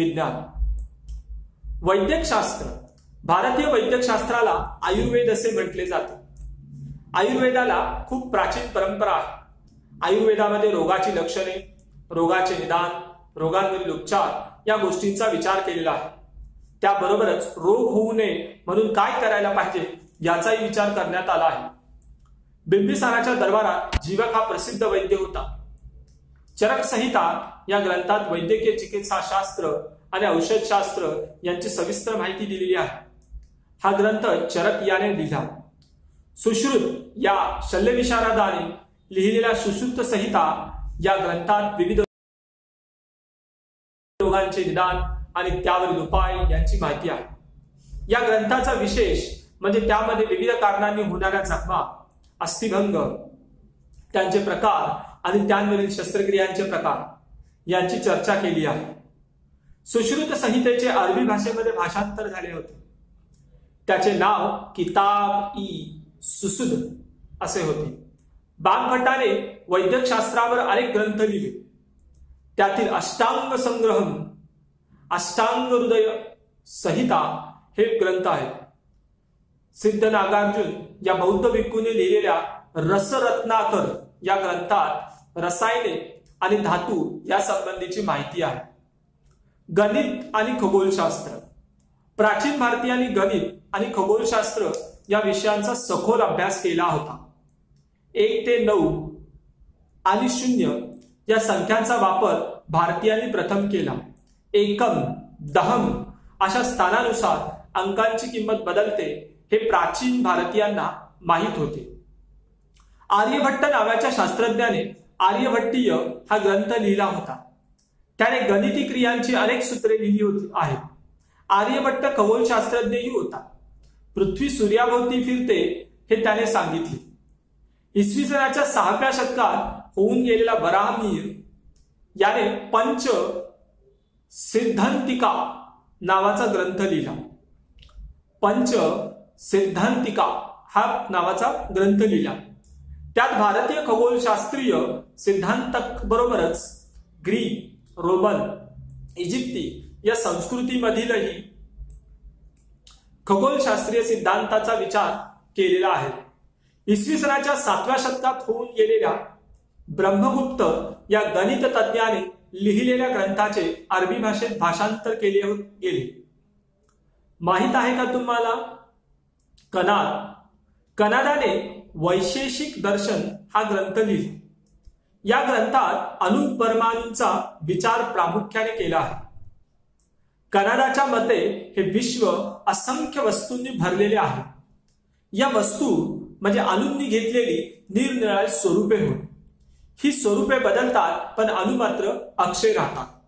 विज्ञान। वैद्यकशास्त्र, भारतीय वैद्यकशास्त्राला आयुर्वेद असे म्हटले जाते। आयुर्वेदाला खूप प्राचीन परंपरा आहे। आयुर्वेदामध्ये रोगाची लक्षणे, रोगाचे निदान, रोगांवरील उपचार या गोष्टींचा विचार केलेला आहे। त्याबरोबरच रोग होऊ नये म्हणून काय करायला पाहिजे याचाही विचार करण्यात आला आहे। बिंबिसाराच्या दरबारात जीवक हा प्रसिद्ध वैद्य होता। चरक संहिता या ग्रंथात वैद्यकीय चिकित्साशास्त्र आणि औषधशास्त्र यांची सविस्तर माहिती दिलेली आहे। हा ग्रंथ चरक याने लिहिला। सुश्रुत या शल्यविशारदाने लिहिलेल्या सुश्रुत संहिता या ग्रंथात विविध रोगांचे निदान आणि त्यावरील उपाय यांची माहिती आहे। या ग्रंथाचा विशेष म्हणजे त्यामध्ये विविध कारणांनी होणाऱ्या जखमा, अस्थिभंग, त्यांचे प्रकार आणि त्यांवरील शस्त्रक्रियांचे प्रकार यांची चर्चा केली आहे। सुश्रुत संहितेचे अरबी भाषेमध्ये भाषांतर झाले होते। त्याचे नाव किताब-ई-सुसूद असे होते। बाणभट्टाने वैद्यकशास्त्रावर अनेक ग्रंथ लिहिले। त्यातील अष्टांग संग्रहम, अष्टांग हृदय संहिता हे ग्रंथ आहेत। सिद्ध नागार्जुन या बौद्ध भिक्खूने लिहिलेल्या रसरत्नाकर या ग्रंथात रसायने आणि धातू या संबंधीची माहिती आहे। गणित आणि खगोलशास्त्र, प्राचीन भारतीयांनी गणित आणि खगोलशास्त्र या विषयांचा सखोल अभ्यास केला होता। 1 ते 9 आणि 0 या संख्यांचा वापर भारतीयांनी प्रथम केला। एकम, दहम अशा स्थानानुसार अंकांची किंमत बदलते हे प्राचीन भारतीयांना माहीत होते। आर्यभट्ट नावाच्या शास्त्रज्ञाने आर्यभट्टीय हा ग्रंथ लिहिला होता। त्याने गणिती क्रियांची अनेक सूत्रे लिहिली होती आहेत। आर्यभट्ट खगोलशास्त्रज्ञही होता। पृथ्वी सूर्याभोवती फिरते हे त्याने सांगितले। इसवी सनाच्या 6व्या शतकात होऊन गेलेला वराहमिहीर याने पंच सिद्धांतिका नावाचा ग्रंथ लिहिला। पंच सिद्धांतिका हा नावाचा ग्रंथ लिहिला। त्यात भारतीय खगोलशास्त्रीय सिद्धांतक बरोबरच ग्रीक, रोमन, इजिप्ती या संस्कृतीमधीलही खगोलशास्त्रीय सिद्धांताचा विचार केलेला आहे। इसवी सनाच्या 7व्या शतकात होऊन गेलेल्या ब्रह्मगुप्त या गणित तज्ञाने लिहिलेल्या ग्रंथाचे अरबी भाषेत भाषांतर केले गेले। माहित आहे का तुम्हाला कनादाने वैशेषिक दर्शन हा ग्रंथ लिहिला। या ग्रंथात अणुपरमाणूंचा विचार प्रामुख्याने केला आहे। कनाडाच्या मते हे विश्व असंख्य वस्तूंनी भरलेले आहे। या वस्तू म्हणजे अणूंनी घेतलेली निरनिराळी स्वरूपे होत। ही स्वरूपे बदलतात पण अणू मात्र अक्षय राहतात।